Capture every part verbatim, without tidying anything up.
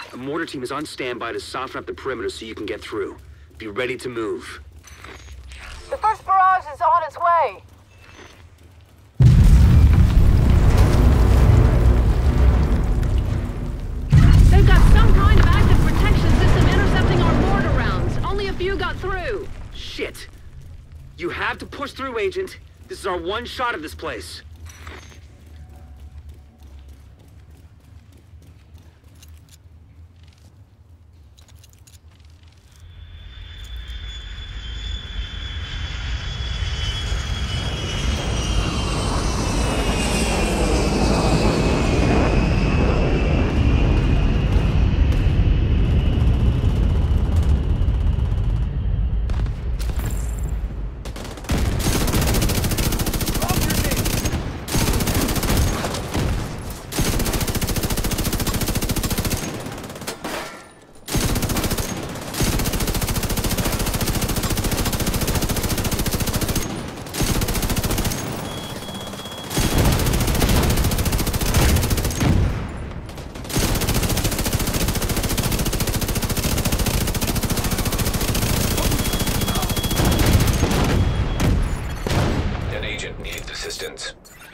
A mortar team is on standby to soften up the perimeter so you can get through. Be ready to move. The first barrage is on its way. They've got some kind of active protection system intercepting our mortar rounds. Only a few got through. Shit. You have to push through, Agent. This is our one shot at this place. Assistance.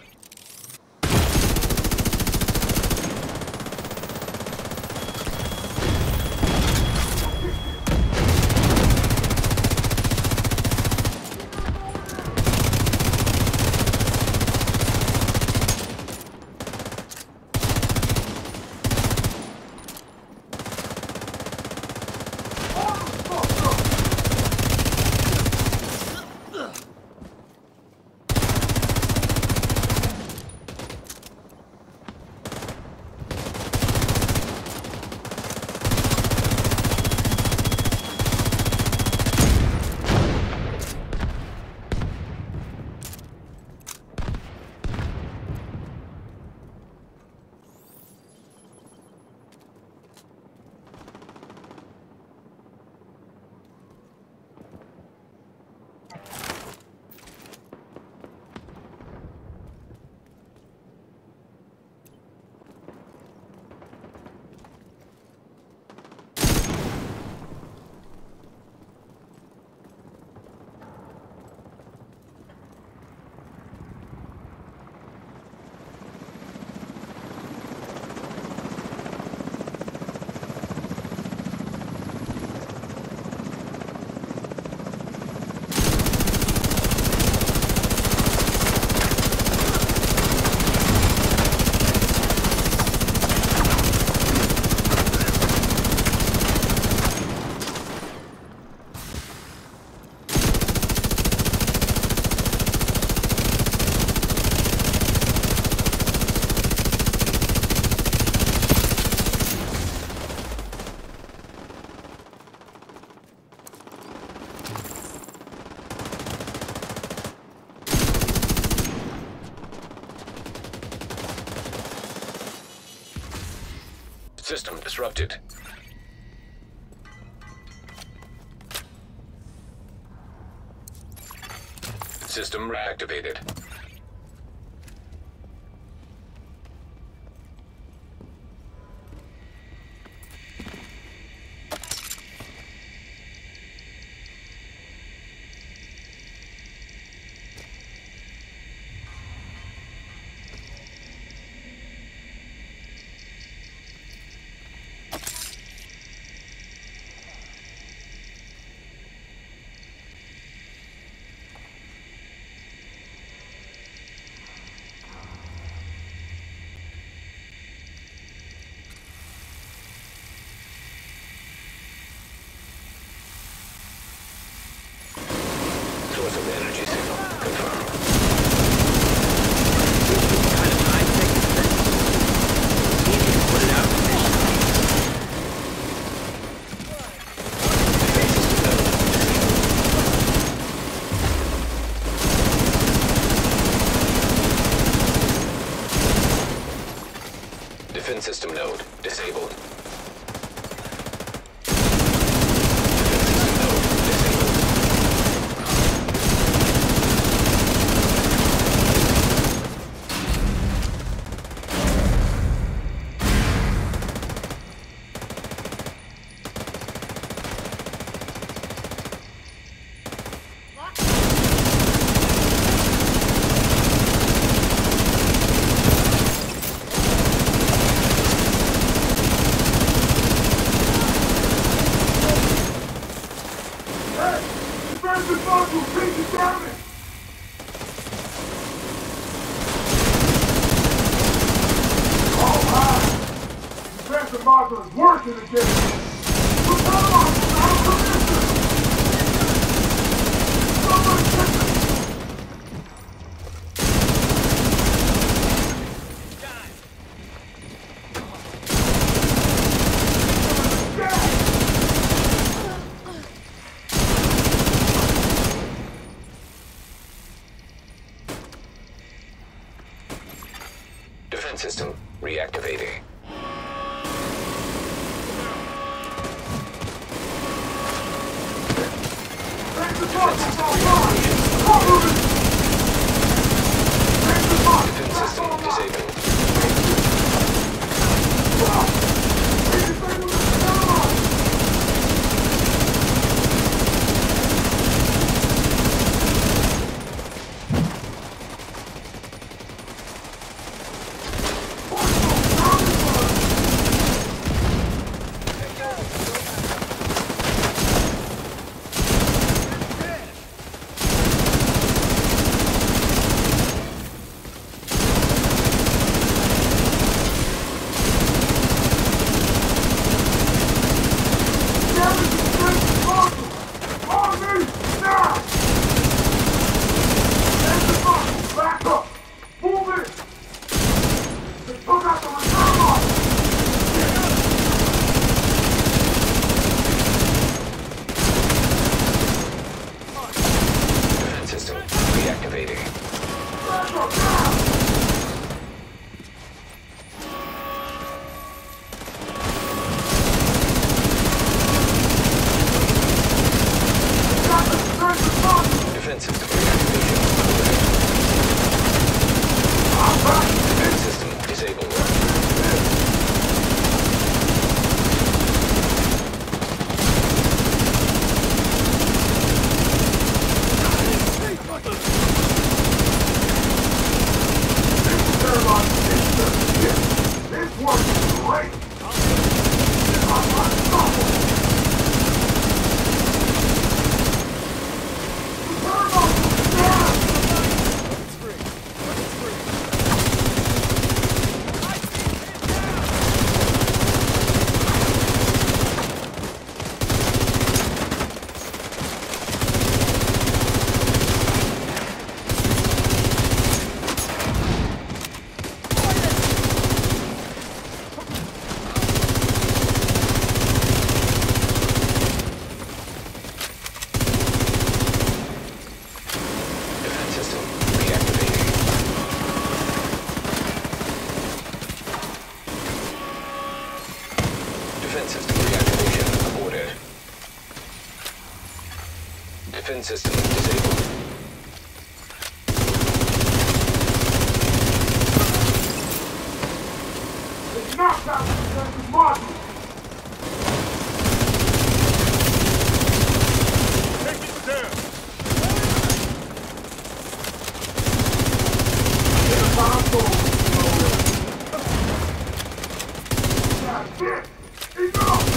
System disrupted. System reactivated. Source of energy signal confirmed. Kind of high tech is this? Easy to put it out of commission. Defense system node disabled. Modular's working again! We're paralyzed without permission! Somebody get them! Defense system reactivating. Defense system disabled. Defense system disabled. It's knocked out the defensive module! Take it down! Get a console! That's it! Enough!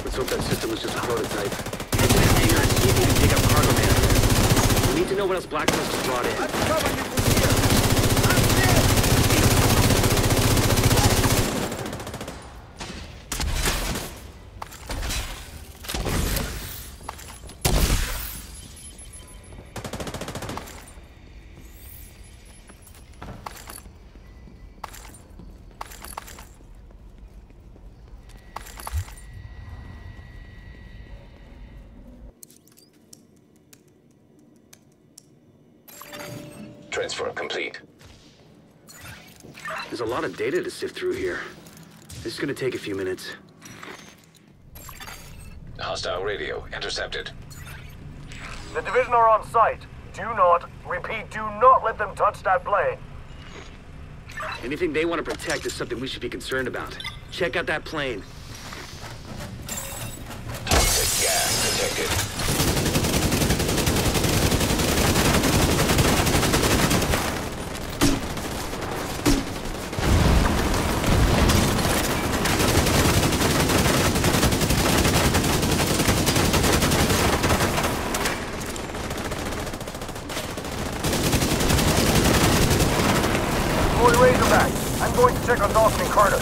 Let's hope that system was just a prototype. Head to the hangar and see if you can dig up cargo management. We need to know what else Black Trust has brought in. I'm covering you from here. I'm Transfer complete. There's a lot of data to sift through here. This is gonna take a few minutes. Hostile radio intercepted. The division are on site. Do not, repeat, do not let them touch that plane. Anything they want to protect is something we should be concerned about. Check out that plane. Toxic gas detected. Razorback, I'm going to check on Dawson and Carter.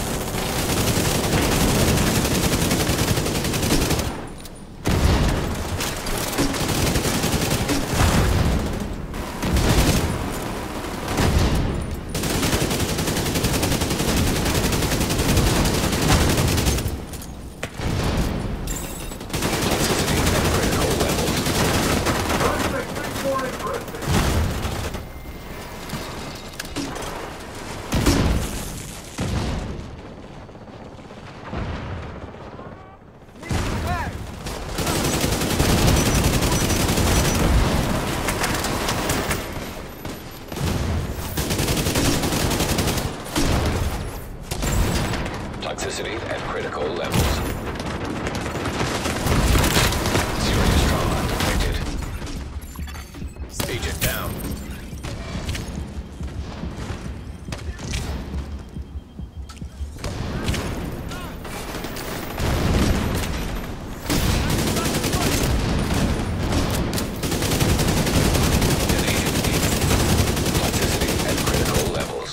Toxicity at critical levels. Serious trauma detected. Agent down. An agent deep. Toxicity at critical levels.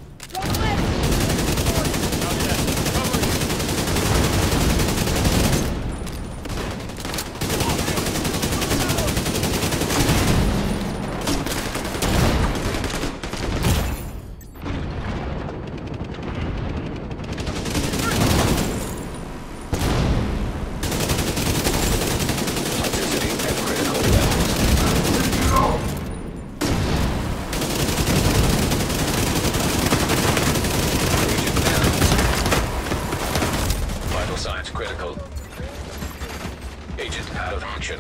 Signs critical. Agent out of action.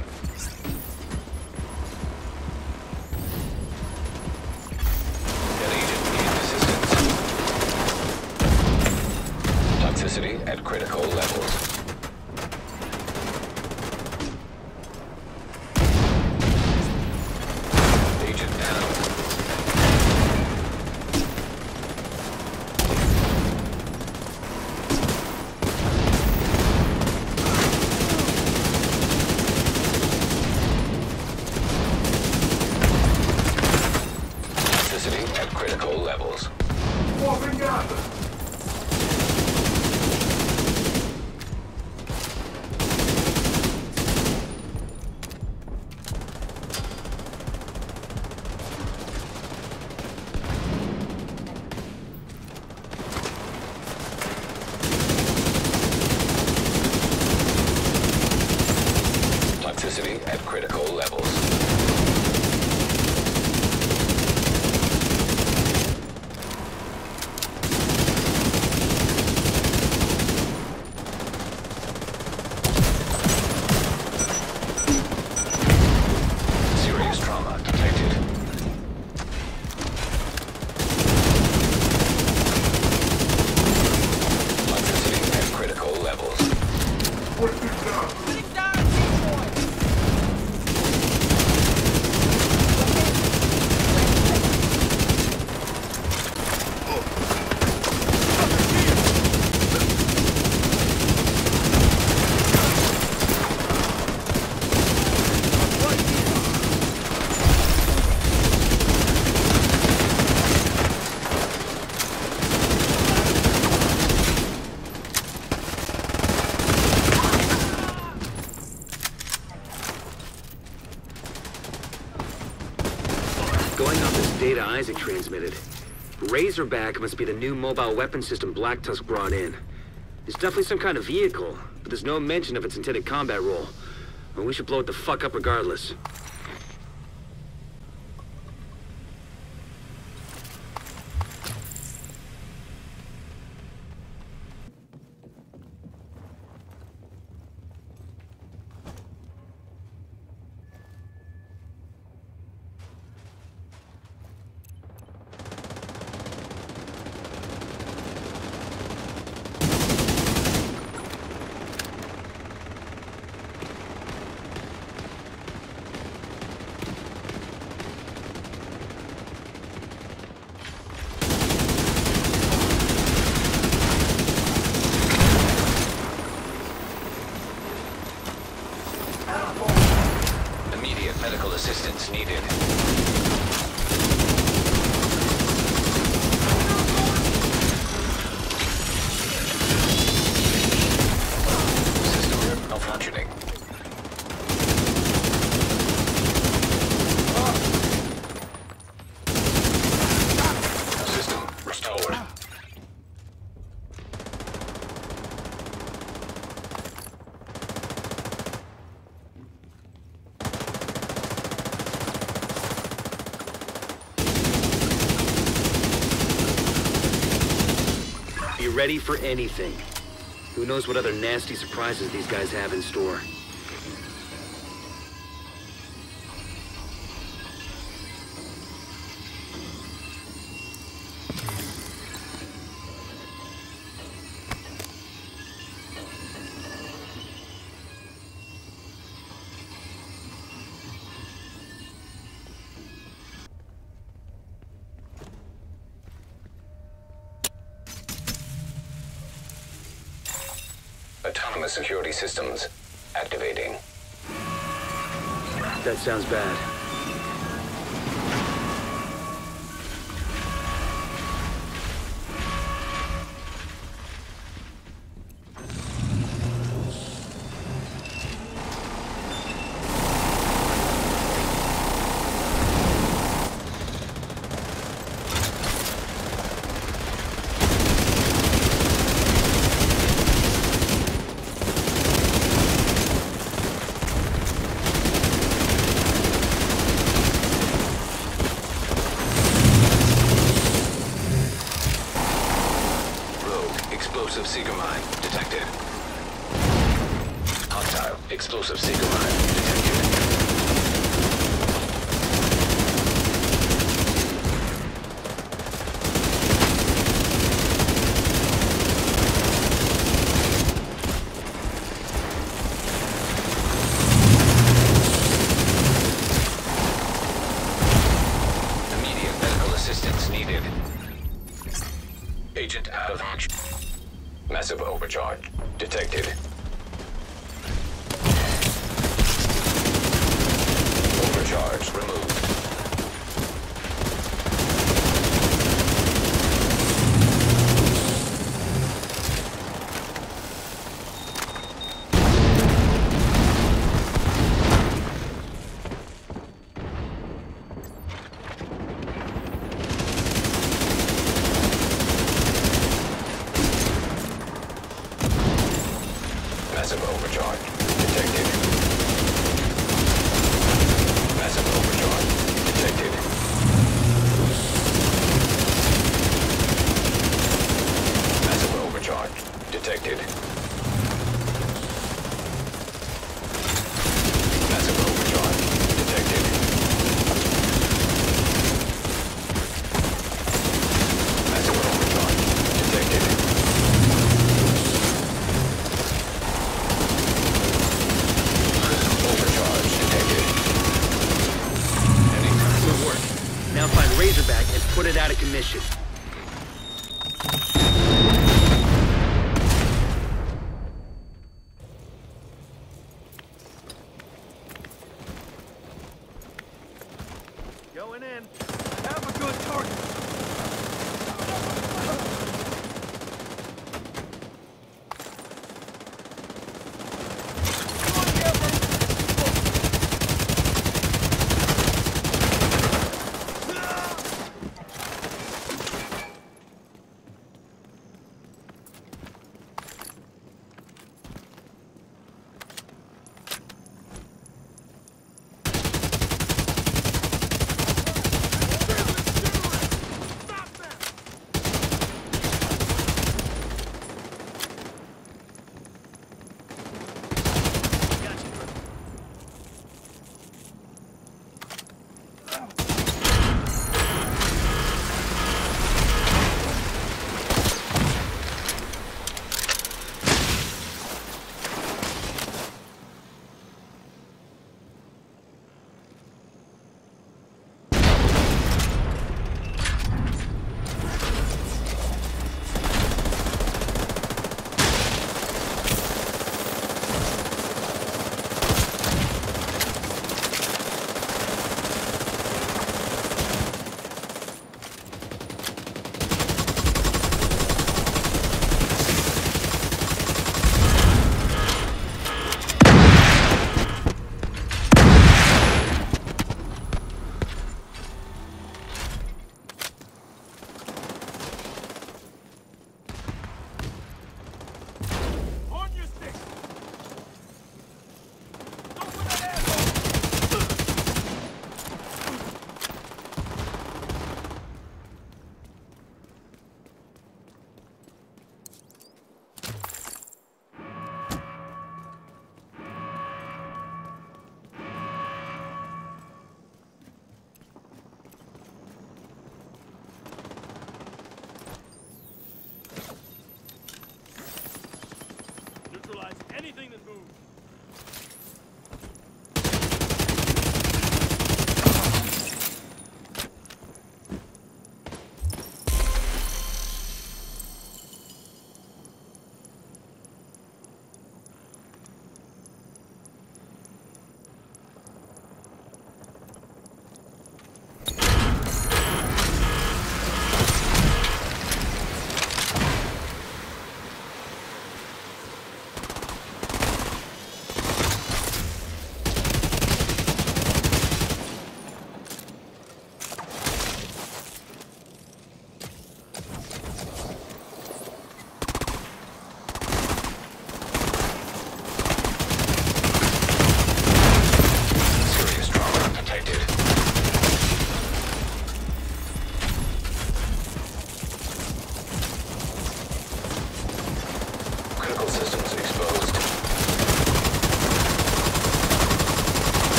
An agent needs assistance. Toxicity at critical levels. Agent down. At critical levels. Moving up. Toxicity at critical levels. data Isaac transmitted. Razorback must be the new mobile weapon system Black Tusk brought in. It's definitely some kind of vehicle, but there's no mention of its intended combat role. And we should blow it the fuck up regardless. Medical assistance needed. System malfunctioning. System restored. Be ready for anything. Who knows what other nasty surprises these guys have in store. Autonomous security systems activating. That sounds bad. Explosive seeker mine detected. Hostile explosive seeker mine detected. Immediate medical assistance needed. Agent out of action. Massive overcharge detected. Overcharge removed. Massive overcharge detected. Massive overcharge detected. Massive overcharge detected. Massive overcharge detected. Massive overcharge detected. Good work. Now find Razorback and put it out of commission. Going in. Have a good target.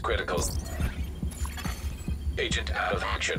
critical. Agent out of action.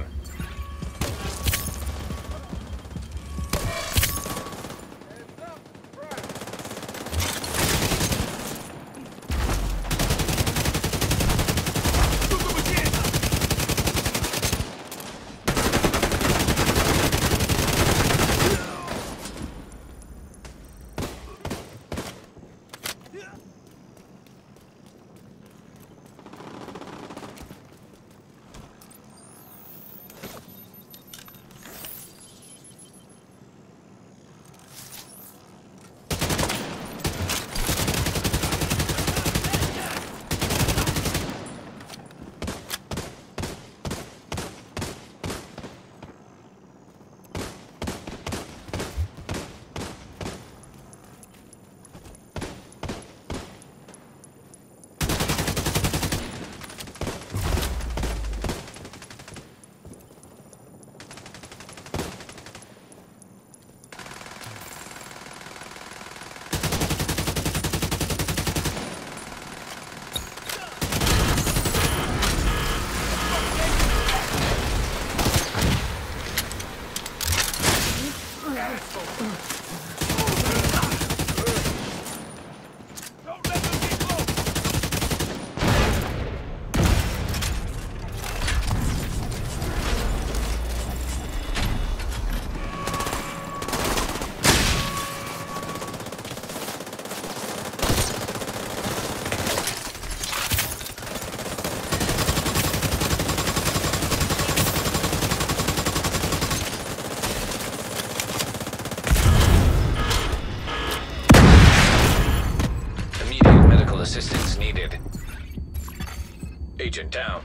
Assistance needed. Agent down.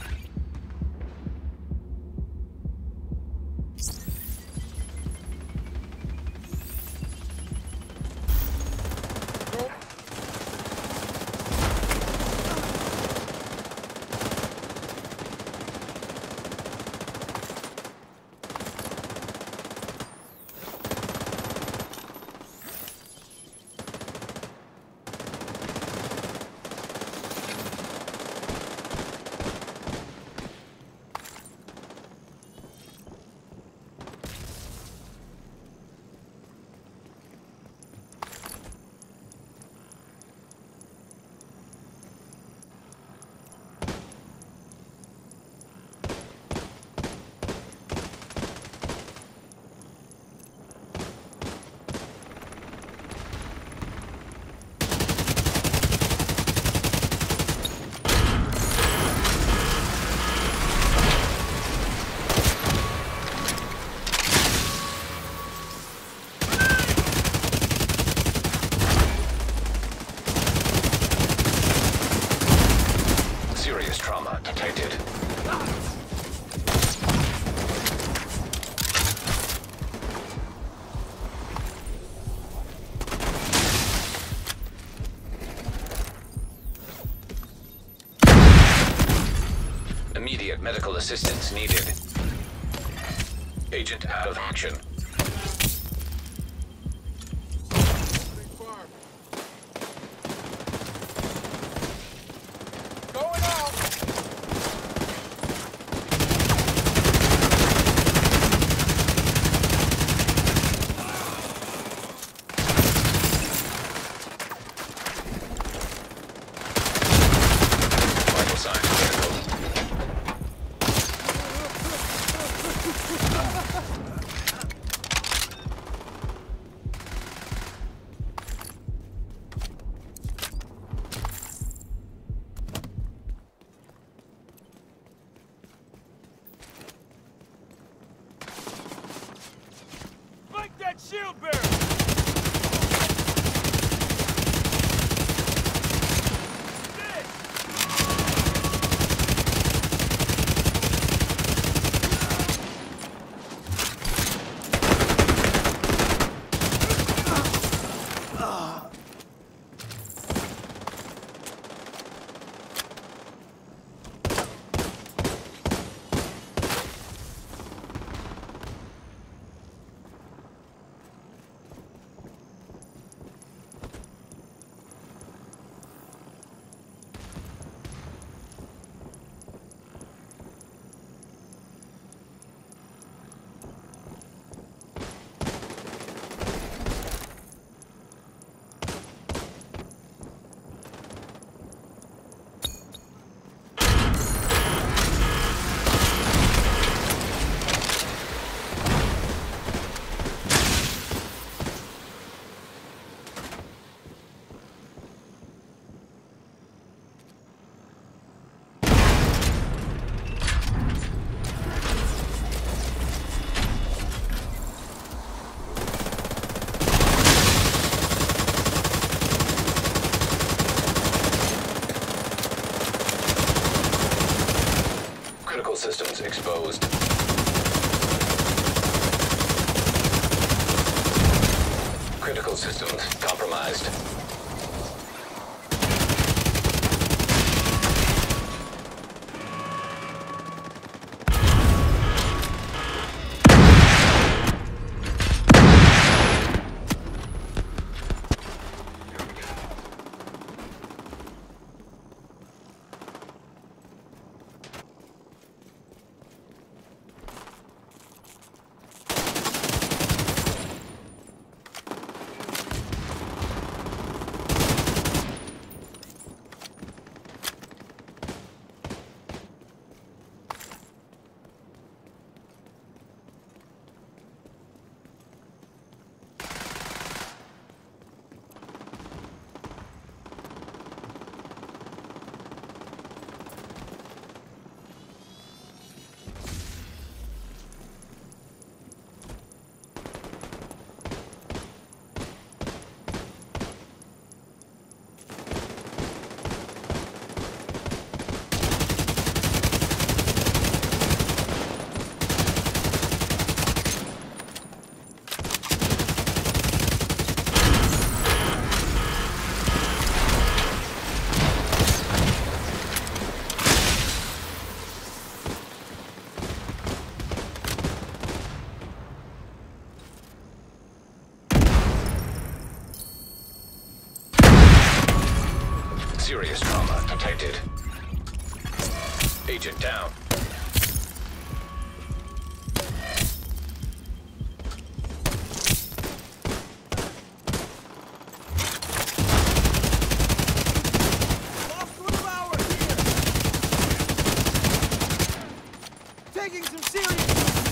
Immediate medical assistance needed. Agent out of action. Shield bearer! systems exposed. Critical systems compromised. Serious trauma detected. Agent down. Lost willpower here. Taking some serious.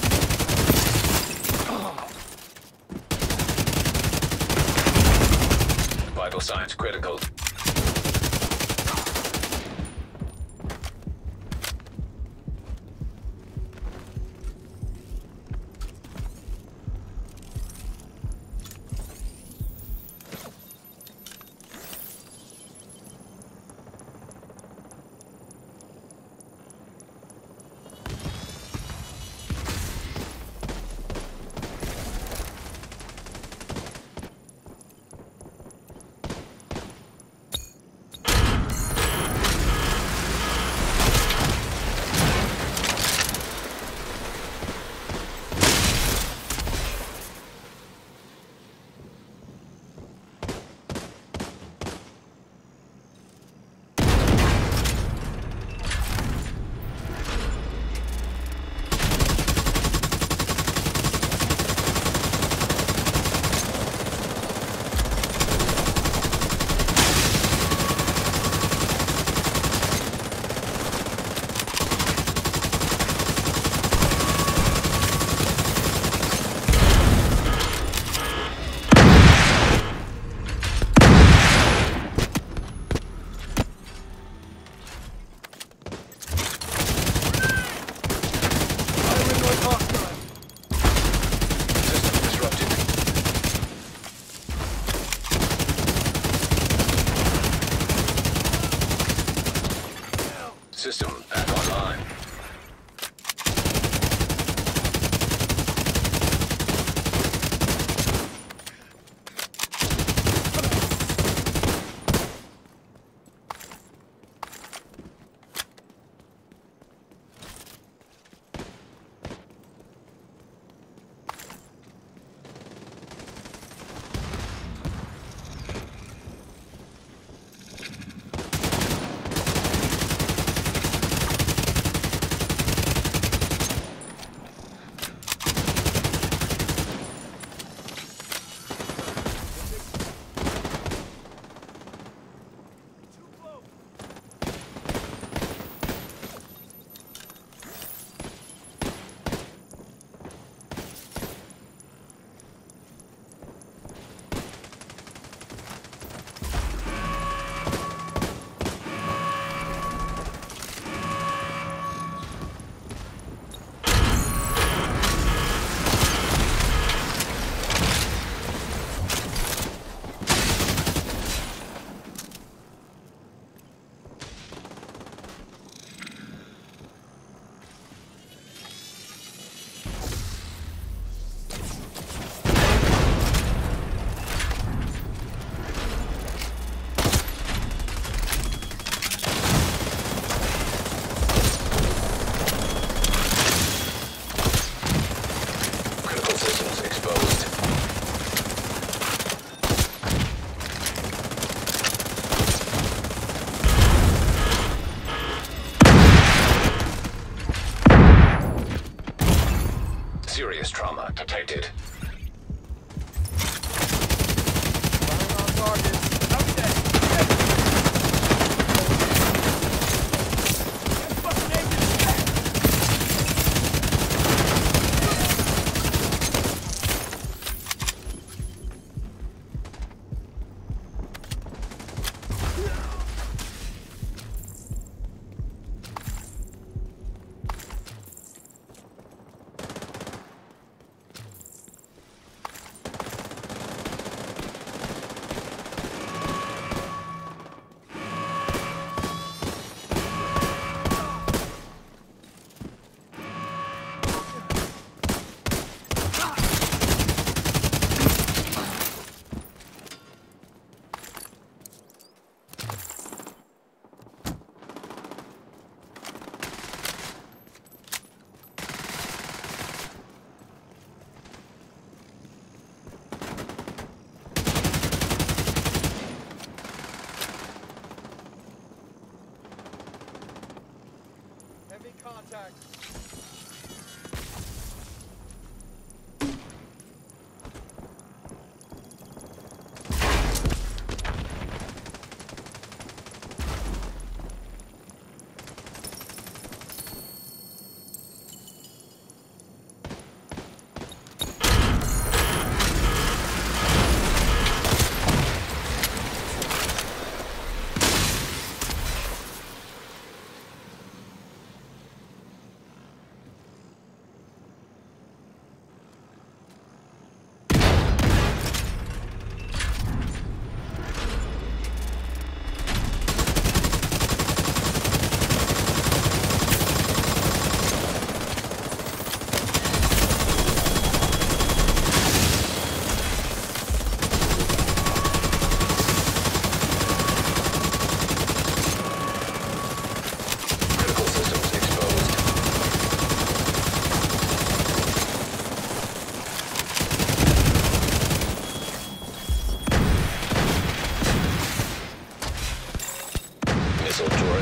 Vital signs critical.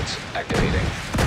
sequence activating.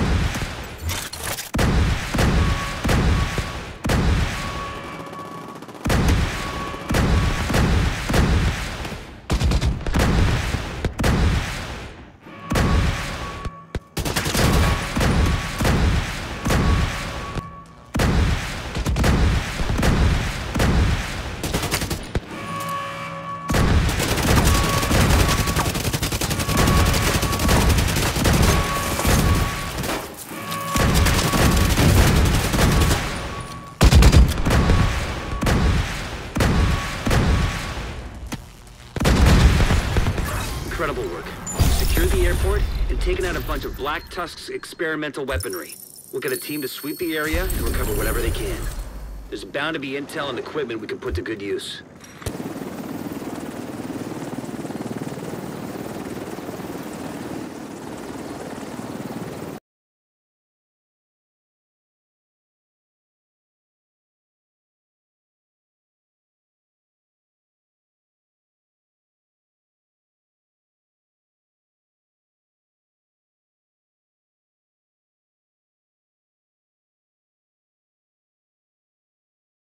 Incredible work. Secured the airport and taken out a bunch of Black Tusk's experimental weaponry. We'll get a team to sweep the area and recover whatever they can. There's bound to be intel and equipment we can put to good use.